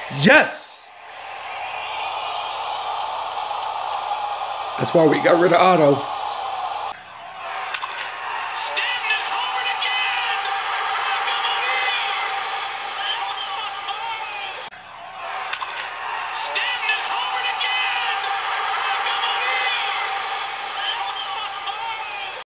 Yes! That's why we got rid of Otto.